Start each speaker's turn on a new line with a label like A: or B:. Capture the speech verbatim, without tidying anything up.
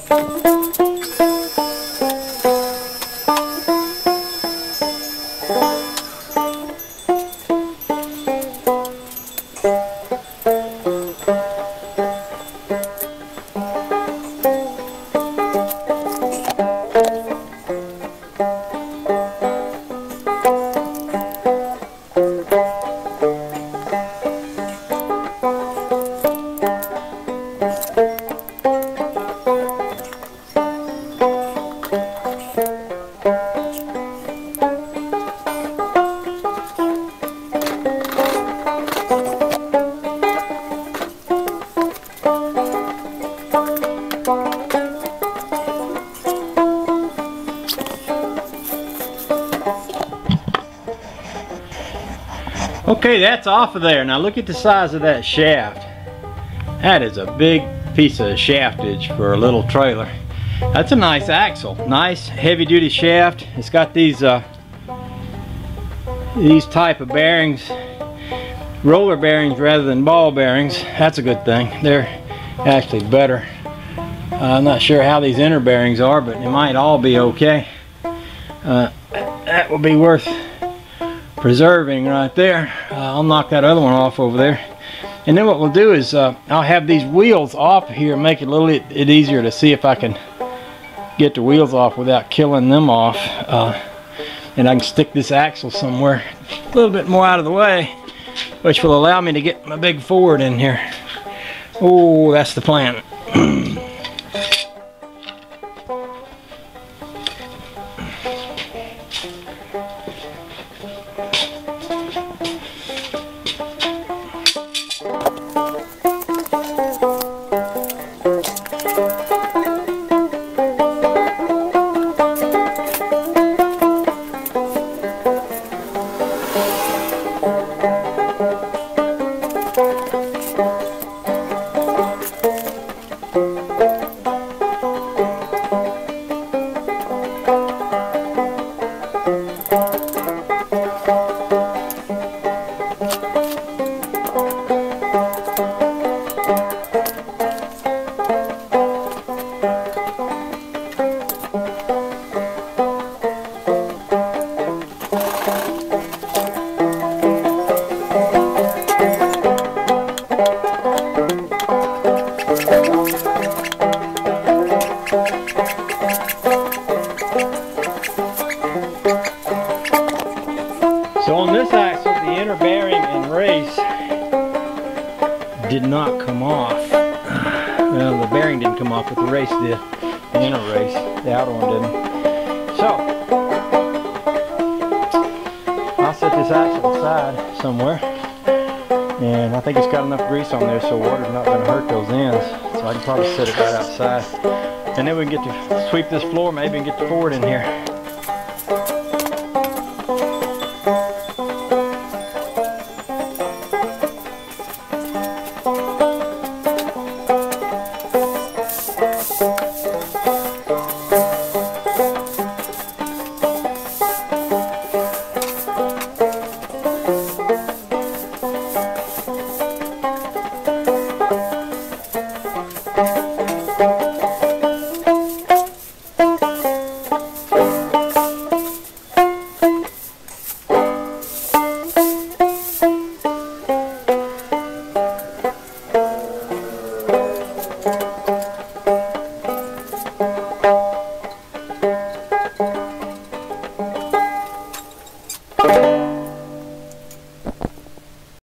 A: Okay, that's off of there. Now look at the size of that shaft. That is a big piece of shaftage for a little trailer. That's a nice axle. Nice heavy duty shaft. It's got these uh, these type of bearings, roller bearings rather than ball bearings. That's a good thing. They're actually better. Uh, I'm not sure how these inner bearings are, but they might all be okay. Uh, that will be worth preserving right there. Uh, I'll knock that other one off over there. And then what we'll do is uh, I'll have these wheels off here and make it a little bit it easier to see if I can get the wheels off without killing them off. Uh, and I can stick this axle somewhere a little bit more out of the way, which will allow me to get my big Ford in here. Oh, that's the plan. So on this axle, the inner bearing and race did not come off. Well, the bearing didn't come off, but the race did. The inner race, the outer one didn't. So, I'll set this axle aside somewhere. And I think it's got enough grease on there so water's not going to hurt those ends. So I can probably set it right outside. And then we can get to sweep this floor maybe and get the Ford in here.
B: You